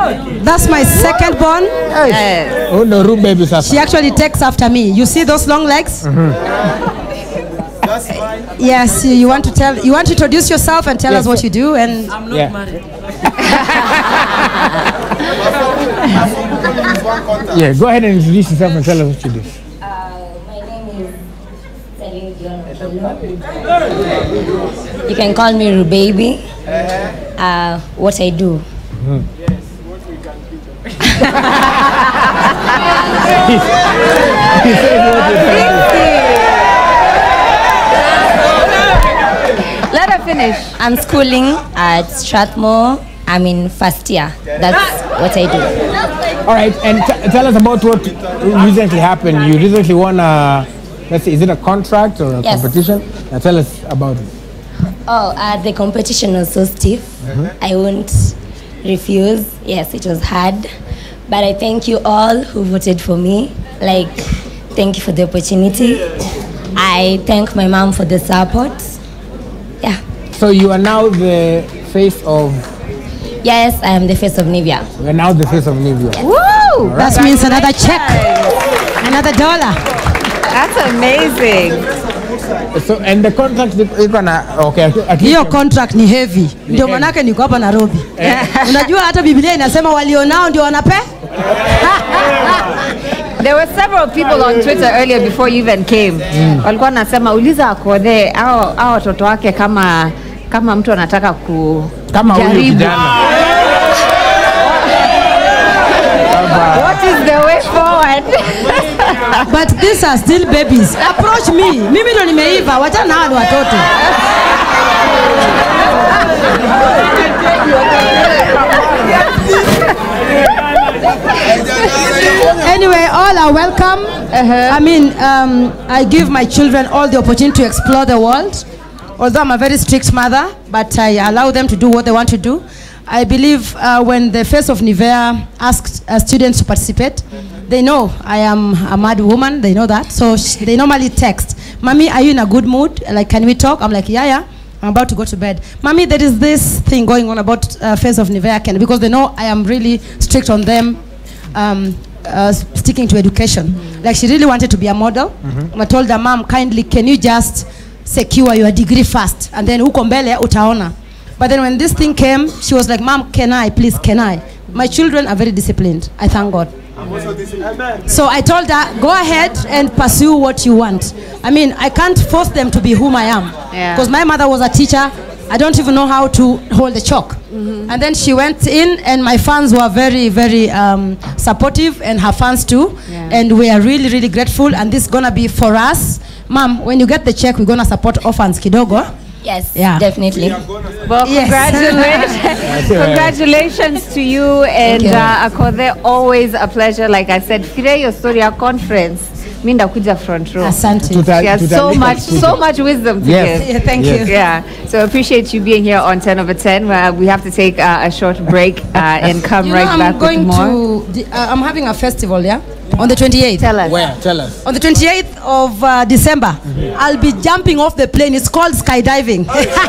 That's my second born. Oh no, room baby sasa. She actually takes after me. You see those long legs? That's fine. Yes, you want to introduce yourself and tell us what you do. And I'm not married. Yeah, go ahead and introduce yourself and tell us what you do. My name is you can call me Rubaby. What I do. Let her finish. I'm schooling at Strathmore. I'm in first year. That's what I do. All right, and tell us about what recently happened. You recently won a, let's see, is it a contract or a competition? Now tell us about it. Oh, the competition was so stiff. I won't refuse. Yes, it was hard. But I thank you all who voted for me. Like, thank you for the opportunity. I thank my mom for the support. Yeah. So you are now the face of... Yes, I am the face of Nivea. You are now the face of Nivea. Woo! Right. That means another check. Another $1. That's amazing. So, and the contract is gonna, okay. Hiyo contract ni heavy. Ndio manake niko hapa Nairobi. Unajua hata Biblia inasema walionao ndio wanape. There were several people on Twitter earlier before you even came. Walikuwa nasema uliza Akothee au watoto wake kama mtu anataka kujaribu. What is the way forward? But these are still babies. Approach me. Mimi ndo nimeiva. Wacha na hao watoto. Anyway, all are welcome. I mean, I give my children all the opportunity to explore the world. Although I'm a very strict mother, but I allow them to do what they want to do. I believe when the face of Nivea asked students to participate, they know I am a mad woman. They know that. So they normally text, Mommy, are you in a good mood? Like, can we talk? I'm like, yeah. I'm about to go to bed. Mommy, there is this thing going on about face of Nivea. Because they know I am really strict on them sticking to education. Like, she really wanted to be a model. I told her, Mom, kindly, can you just secure your degree first? And then uko mbele utaona. But then when this thing came, she was like, Mom, can I? Please, can I? My children are very disciplined. I thank God. I'm also disciplined. So I told her, go ahead and pursue what you want. I mean, I can't force them to be whom I am. Because my mother was a teacher. I don't even know how to hold the chalk. And then she went in, and my fans were very, very supportive, and her fans too. And we are really, really grateful. And this is going to be for us. Mom, when you get the check, we're going to support orphans kidogo. Yes, definitely. Well, congratulations to you and Akothee. Always a pleasure. Like I said, Fire your story, our conference. Minda kuja front row. Asante. She has so much wisdom to give. Yeah, thank you. Yeah, so appreciate you being here on 10 over 10. We have to take a short break and come back with more. I'm having a festival, on the 28th. Tell us. Where? Tell us. On the 28th of December, I'll be jumping off the plane. It's called skydiving.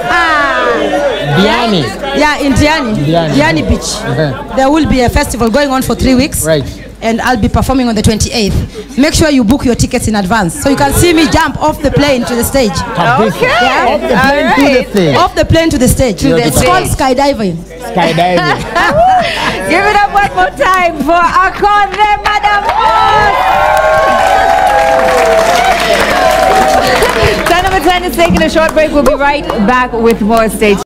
Diani. Yeah, in Diani Beach. There will be a festival going on for 3 weeks. Right. And I'll be performing on the 28th. Make sure you book your tickets in advance so you can see me jump off the plane to the stage. Okay. Off the plane to the stage. Off the plane to the stage. It's called skydiving. Skydiving. Give it up one more time for Akothee, Madam. 10 over 10 is taking a short break. We'll be right back with more stage.